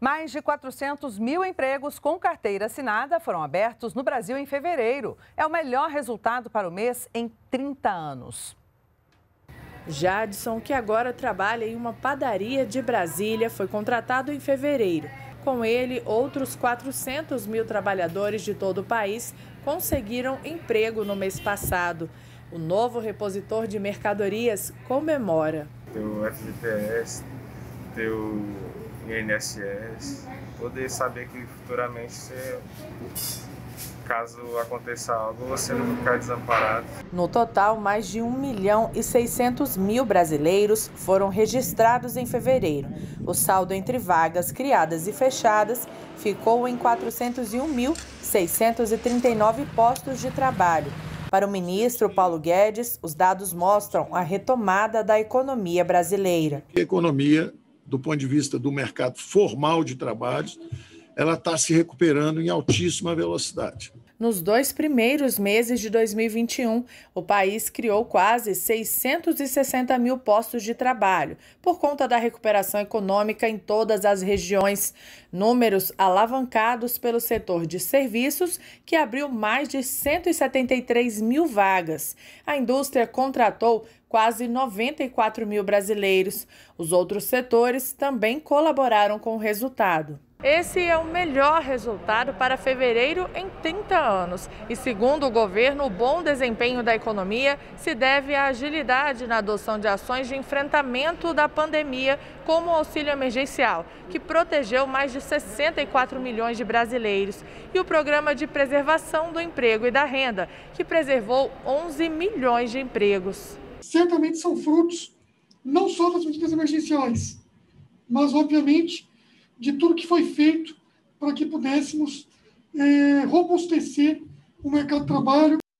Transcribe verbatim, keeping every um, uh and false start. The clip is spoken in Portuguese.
Mais de quatrocentos mil empregos com carteira assinada foram abertos no Brasil em fevereiro. É o melhor resultado para o mês em trinta anos. Jadson, que agora trabalha em uma padaria de Brasília, foi contratado em fevereiro. Com ele, outros quatrocentos mil trabalhadores de todo o país conseguiram emprego no mês passado. O novo repositor de mercadorias comemora. Tem o F G T S, tem o I N S S, poder saber que futuramente, você, caso aconteça algo, você não ficar desamparado. No total, mais de um milhão e seiscentos mil brasileiros foram registrados em fevereiro. O saldo entre vagas criadas e fechadas ficou em quatrocentos e um mil, seiscentos e trinta e nove postos de trabalho. Para o ministro Paulo Guedes, os dados mostram a retomada da economia brasileira. A economia, do ponto de vista do mercado formal de trabalhos, ela está se recuperando em altíssima velocidade. Nos dois primeiros meses de dois mil e vinte e um, o país criou quase seiscentos e sessenta mil postos de trabalho, por conta da recuperação econômica em todas as regiões. Números alavancados pelo setor de serviços, que abriu mais de cento e setenta e três mil vagas. A indústria contratou quase noventa e quatro mil brasileiros. Os outros setores também colaboraram com o resultado. Esse é o melhor resultado para fevereiro em trinta anos. E segundo o governo, o bom desempenho da economia se deve à agilidade na adoção de ações de enfrentamento da pandemia, como o auxílio emergencial, que protegeu mais de sessenta e quatro milhões de brasileiros, e o programa de preservação do emprego e da renda, que preservou onze milhões de empregos. Certamente são frutos não só das medidas emergenciais, mas, obviamente, de tudo que foi feito para que pudéssemos é, robustecer o mercado de trabalho.